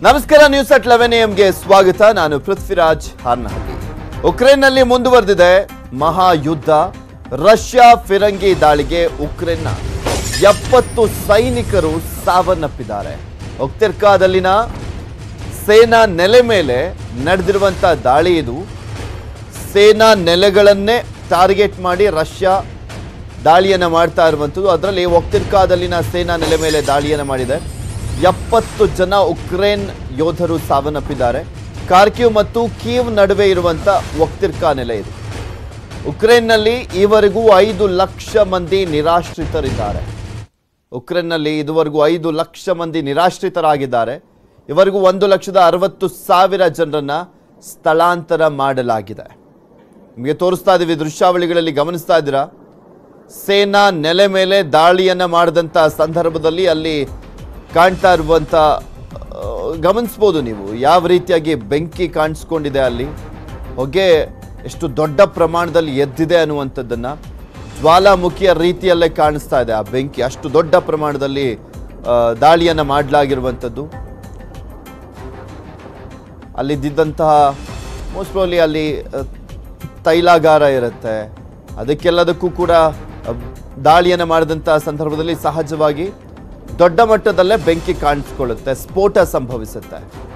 ನಮಸ್ಕಾರ news at 11 AM ಸ್ವಾಗತ. ನಾನು ಪೃಥ್ವಿರಾಜ್ ಹಾರ್ನಹಳ್ಳಿ. ಉಕ್ರೇನ್ನಲ್ಲಿ ಮುಂದುವರೆದಿದೆ ಮಹಾಯುದ್ಧ. ರಷ್ಯಾ ಫಿರಂಗಿ ದಾಳಿಗೆ ಉಕ್ರೇನ್ನ 70 ಸೈನಿಕರು ಸಾವನ್ನಪ್ಪಿದ್ದಾರೆ. ಒಕ್ತಿರ್ಕಾದಲ್ಲಿನ ಸೇನಾ ನೆಲೆ ಮೇಲೆ ನಡೆದಿರುವಂತಹ ದಾಳಿ ಇದು. ಸೇನಾ ನೆಲೆಗಳನ್ನೇ ಟಾರ್ಗೆಟ್ ಮಾಡಿ ರಷ್ಯಾ ದಾಳಿಯನ್ನು ಮಾಡ್ತಾ ಇರುವಂಥದ್ದು. ಅದರಲ್ಲಿ ಒಕ್ತಿರ್ಕಾದಲ್ಲಿನ ಸೇನಾ ನೆಲೆ ಮೇಲೆ ದಾಳಿಯನ್ನು ಮಾಡಿದೆ. 70 ಜನ ಉಕ್ರೇನ್ ಯೋಧರು ಸಾವನ್ನಪ್ಪಿದ್ದಾರೆ. ಕಾರ್ಕಿವ್ ಮತ್ತು ಕೀವ್ ನಡುವೆ ಇರುವಂಥ ಒಕ್ತಿರ್ಕಾ ನೆಲೆ ಇದು. ಉಕ್ರೇನ್ನಲ್ಲಿ ಈವರೆಗೂ 5 ಲಕ್ಷ ಮಂದಿ ನಿರಾಶ್ರಿತರಿದ್ದಾರೆ. ಉಕ್ರೇನ್ನಲ್ಲಿ ಇದುವರೆಗೂ 5 ಲಕ್ಷ ಮಂದಿ ನಿರಾಶ್ರಿತರಾಗಿದ್ದಾರೆ. ಇವರೆಗೂ 1,60,000 ಜನರನ್ನ ಸ್ಥಳಾಂತರ ಮಾಡಲಾಗಿದೆ. ನಿಮಗೆ ತೋರಿಸ್ತಾ ಇದ್ದೀವಿ ದೃಶ್ಯಾವಳಿಗಳಲ್ಲಿ, ಗಮನಿಸ್ತಾ ಇದ್ದೀರಾ. ಸೇನಾ ನೆಲೆ ಮೇಲೆ ದಾಳಿಯನ್ನು ಮಾಡಿದಂಥ ಸಂದರ್ಭದಲ್ಲಿ ಅಲ್ಲಿ ಕಾಣ್ತಾ ಇರುವಂಥ ಗಮನಿಸ್ಬೋದು ನೀವು ಯಾವ ರೀತಿಯಾಗಿ ಬೆಂಕಿ ಕಾಣಿಸ್ಕೊಂಡಿದೆ. ಅಲ್ಲಿ ಹೊಗೆ ಎಷ್ಟು ದೊಡ್ಡ ಪ್ರಮಾಣದಲ್ಲಿ ಎದ್ದಿದೆ ಅನ್ನುವಂಥದ್ದನ್ನು ಜ್ವಾಲಾಮುಖಿಯ ರೀತಿಯಲ್ಲೇ ಕಾಣಿಸ್ತಾ ಇದೆ. ಆ ಬೆಂಕಿ ಅಷ್ಟು ದೊಡ್ಡ ಪ್ರಮಾಣದಲ್ಲಿ ದಾಳಿಯನ್ನು ಮಾಡಲಾಗಿರುವಂಥದ್ದು. ಅಲ್ಲಿದ್ದಂತಹ ಮೋಸ್ಟ್ ಪ್ರಾಬಬ್ಲಿ ಅಲ್ಲಿ ತೈಲಾಗಾರ ಇರುತ್ತೆ. ಅದಕ್ಕೆಲ್ಲದಕ್ಕೂ ಕೂಡ ದಾಳಿಯನ್ನು ಮಾಡಿದಂಥ ಸಂದರ್ಭದಲ್ಲಿ ಸಹಜವಾಗಿ ದೊಡ್ಡ ಮಟ್ಟದಲ್ಲೇ ಬೆಂಕಿ ಕಾಣಿಸ್ಕೊಳ್ಳುತ್ತೆ, ಸ್ಫೋಟ ಸಂಭವಿಸುತ್ತೆ.